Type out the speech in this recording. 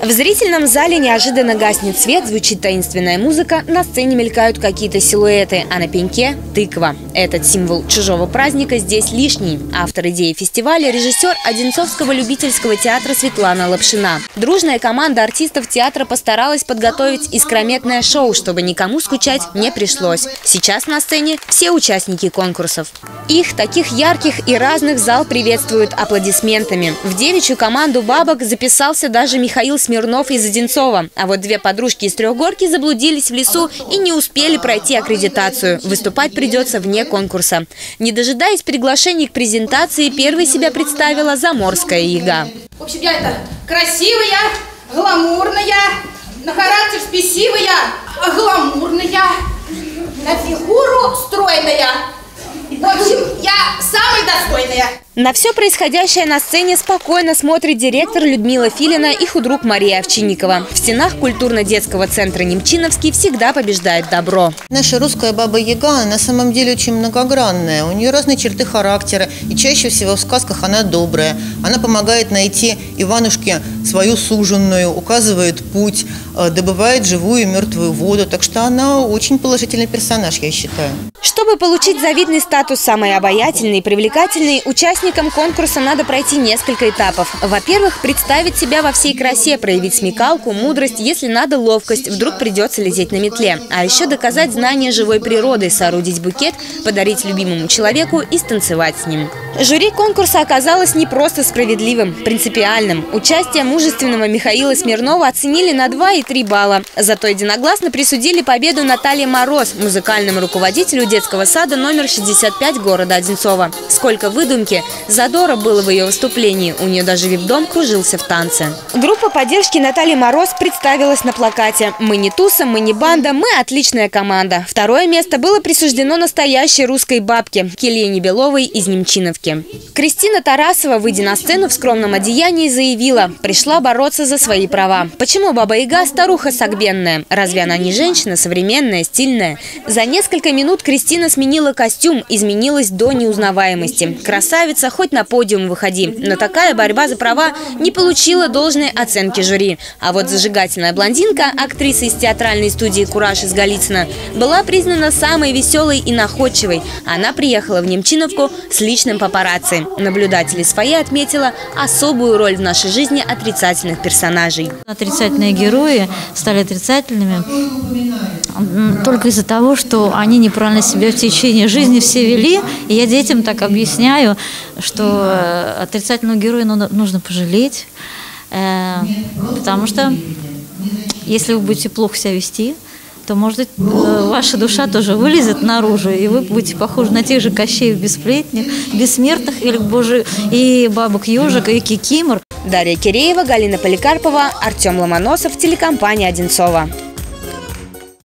В зрительном зале неожиданно гаснет свет, звучит таинственная музыка, на сцене мелькают какие-то силуэты, а на пеньке – тыква. Этот символ чужого праздника здесь лишний. Автор идеи фестиваля – режиссер Одинцовского любительского театра Светлана Лапшина. Дружная команда артистов театра постаралась подготовить искрометное шоу, чтобы никому скучать не пришлось. Сейчас на сцене все участники конкурсов. Их, таких ярких и разных, зал приветствует аплодисментами. В девичью команду бабок записался даже Михаил Смирнов из Одинцова. А вот две подружки из Трехгорки заблудились в лесу и не успели пройти аккредитацию. Выступать придется вне конкурса. Не дожидаясь приглашений к презентации, первой себя представила заморская яга. В общем, я это красивая, гламурная, на характер спесивая, гламурная, на фигуру стройная. В общем, я самая достойная. На все происходящее на сцене спокойно смотрит директор Людмила Филина и худрук Мария Овчинникова. В стенах культурно-детского центра Немчиновский всегда побеждает добро. Наша русская баба-яга на самом деле очень многогранная. У нее разные черты характера. И чаще всего в сказках она добрая. Она помогает найти Иванушке свою суженую, указывает путь, добывает живую и мертвую воду. Так что она очень положительный персонаж, я считаю. Чтобы получить завидный статус самой обаятельной и привлекательной, участникам конкурса надо пройти несколько этапов. Во-первых, представить себя во всей красе, проявить смекалку, мудрость, если надо ловкость, вдруг придется лететь на метле. А еще доказать знание живой природы, соорудить букет, подарить любимому человеку и станцевать с ним. Жюри конкурса оказалось не просто справедливым, принципиальным. Участие мужественного Михаила Смирнова оценили на 2 и 3 балла. Зато единогласно присудили победу Наталье Мороз, музыкальному руководителю детского сада номер 65 города Одинцова. Сколько выдумки, задора было в ее выступлении. У нее даже вип-дом кружился в танце. Группа поддержки Натальи Мороз представилась на плакате: «Мы не туса, мы не банда, мы отличная команда». Второе место было присуждено настоящей русской бабке Елене Беловой из Немчиновки. Кристина Тарасова, выйдя на сцену в скромном одеянии, заявила: пришла бороться за свои права. Почему баба-яга старуха согбенная? Разве она не женщина, современная, стильная? За несколько минут Кристина сменила костюм, изменилась до неузнаваемости. Красавица, хоть на подиум выходи. Но такая борьба за права не получила должной оценки жюри. А вот зажигательная блондинка, актриса из театральной студии «Кураж» из Голицына, была признана самой веселой и находчивой. Она приехала в Немчиновку с личным папарацци. Наблюдатели свои отметила особую роль в нашей жизни отрицательных персонажей. Отрицательные герои стали отрицательными только из-за того, что они неправильно себя в течение жизни все вели. И я детям так объясняю, что отрицательного героя нужно пожалеть, потому что если вы будете плохо себя вести, то, может быть, ваша душа тоже вылезет наружу, и вы будете похожи на тех же Кощеев Бесплетних, Бессмертных, и бабок Ежика, и Кикимор. Дарья Киреева, Галина Поликарпова, Артем Ломоносов, телекомпания «Одинцова».